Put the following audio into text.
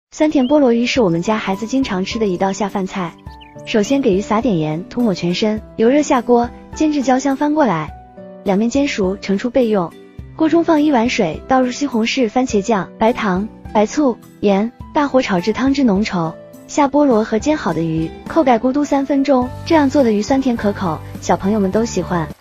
酸甜菠萝鱼是我们家孩子经常吃的一道下饭菜。首先给鱼撒点盐，涂抹全身，油热下锅，煎至焦香翻过来，两面煎熟，盛出备用。锅中放1碗水，倒入西红柿、番茄酱、白糖、白醋、盐，大火炒至汤汁浓稠，下菠萝和煎好的鱼，扣盖咕嘟3分钟，这样做的鱼酸甜可口，小朋友们都喜欢。